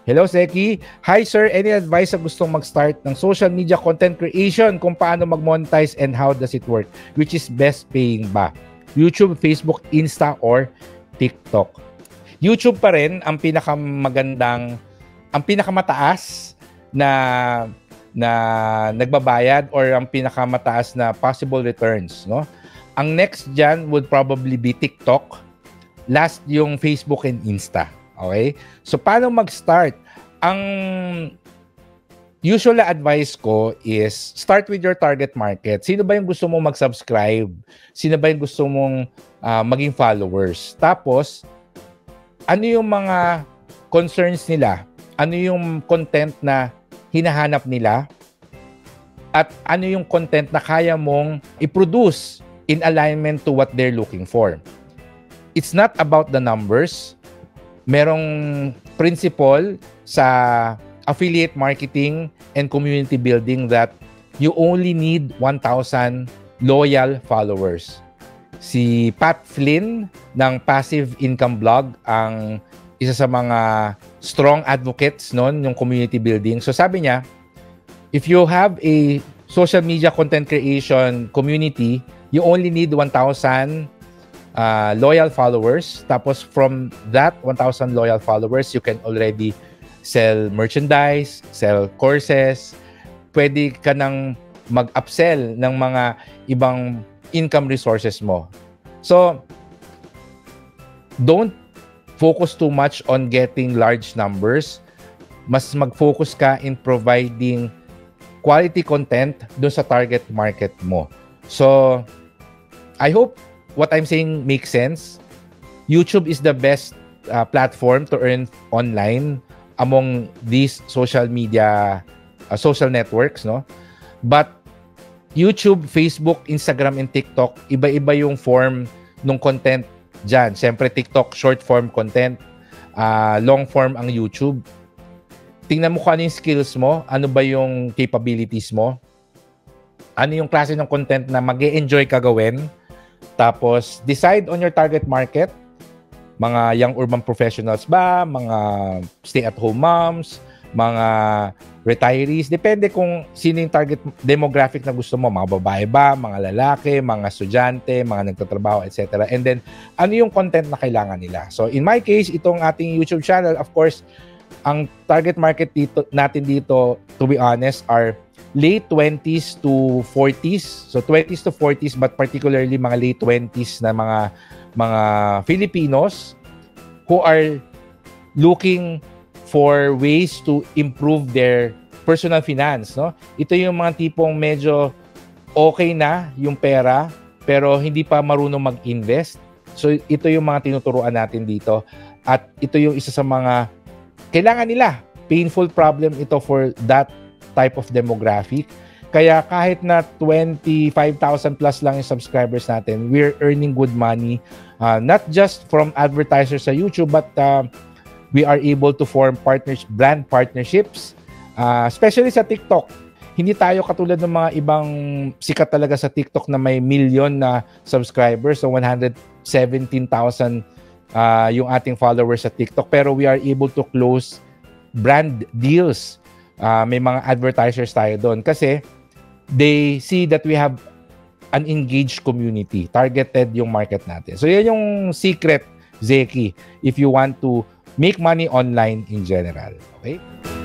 Hello, Seki. Hi, sir. Any advice sa gustong mag-start ng social media content creation kung paano mag-monetize and how does it work? Which is best paying ba? YouTube, Facebook, Insta, or TikTok? YouTube pa rin ang pinakamataas na nagbabayad or ang pinakamataas na possible returns, no? Ang next dyan would probably be TikTok. Last yung Facebook and Insta. Okay? So, paano mag-start? Ang usual advice ko is start with your target market. Sino ba yung gusto mong mag-subscribe? Sino ba yung gusto mong maging followers? Tapos, ano yung mga concerns nila? Ano yung content na hinahanap nila? At ano yung content na kaya mong i-produce in alignment to what they're looking for? It's not about the numbers. Merong principle sa affiliate marketing and community building that you only need 1,000 loyal followers. Si Pat Flynn ng Passive Income Blog ang isa sa mga strong advocates noon yung community building. So sabi niya, if you have a social media content creation community, you only need 1,000 loyal followers. Tapos from that 1,000 loyal followers, you can already sell merchandise, sell courses. Pwede ka nang mag-upsell ng mga ibang income resources mo. So, don't focus too much on getting large numbers. Mas mag-focus ka in providing quality content doon sa target market mo. So, I hope what I'm saying makes sense. YouTube is the best platform to earn online among these social media, social networks, no? But YouTube, Facebook, Instagram, and TikTok, iba-iba yung form ng content dyan. Siyempre, TikTok, short form content. Long form ang YouTube. Tingnan mo kung ano yung skills mo, ano ba yung capabilities mo, ano yung klase ng content na mag-e-enjoy ka gawin. Tapos, decide on your target market. Mga young urban professionals ba? Mga stay-at-home moms? Mga retirees? Depende kung sino yung target demographic na gusto mo. Mga babae ba? Mga lalaki? Mga estudyante? Mga nagtatrabaho, etc. And then, ano yung content na kailangan nila? So, in my case, itong ating YouTube channel, of course, ang target market natin dito, to be honest, are late 20s to 40s. So 20s to 40s, but particularly mga late 20s na mga Filipinos who are looking for ways to improve their personal finance, no? Ito yung mga tipong medyo okay na yung pera pero hindi pa marunong mag-invest. So ito yung mga tinuturuan natin dito at ito yung isa sa mga kailangan nila. Painful problem ito for that type of demographic. Kaya kahit na 25,000 plus lang yung subscribers natin, we're earning good money. Not just from advertisers sa YouTube, but we are able to form brand partnerships, especially sa TikTok. Hindi tayo katulad ng mga ibang sikat talaga sa TikTok na may million na subscribers, so 117,000 yung ating followers sa TikTok. Pero we are able to close brand deals. May mga advertisers tayo doon kasi they see that we have an engaged community. Targeted yung market natin. So yan yung secret, Zeki, if you want to make money online in general. Okay?